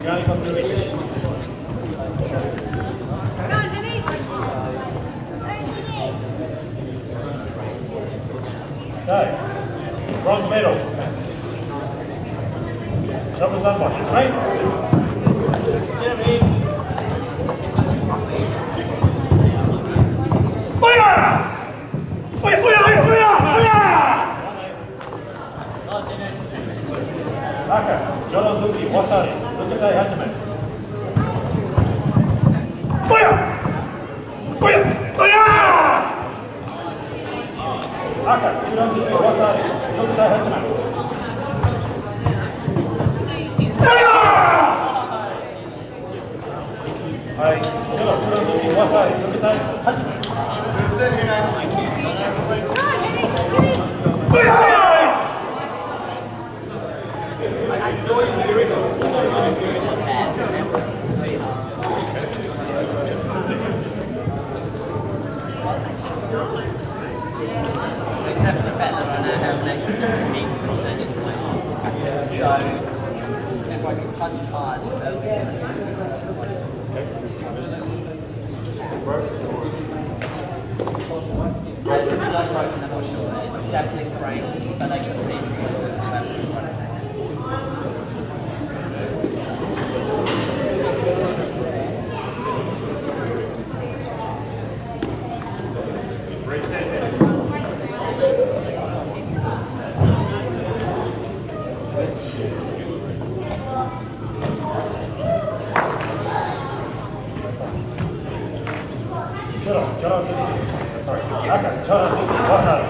Okay, bronze medal. Double sunblock, right? Kata, Jolan Duki, Wasari, Lukatai Hajime. Kata, Jolan Duki, Wasari, Lukatai Hajime. Hai, Jolan Duki, Wasari, Lukatai Hajime. I saw you doing it. Except for the fact that I now have an extra 2 meters extended to my arm. So, if I can punch hard, that'll be good. It's not broken, I'm not sure. It's definitely sprained, but they couldn't be consistent. Sorry, Kata, Jolan Duki, Wasari.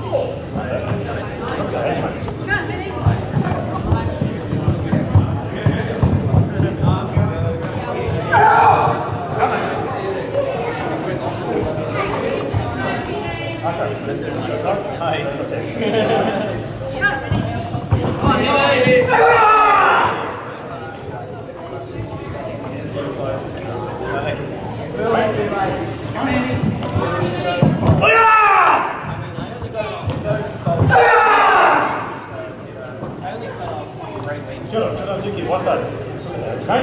Jolan Duki, Wasari. Right?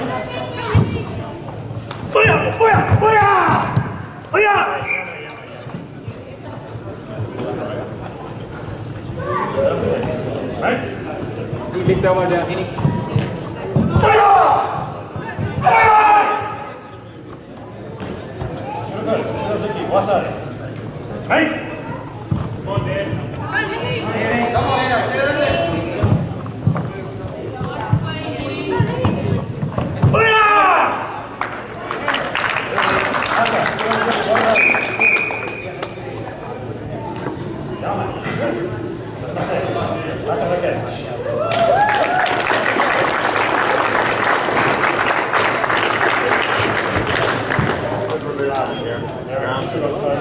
Right? You lift elbow down, Henny. Wasari. Right? Come on, Dan. Come on, Eno, get it in there. Here.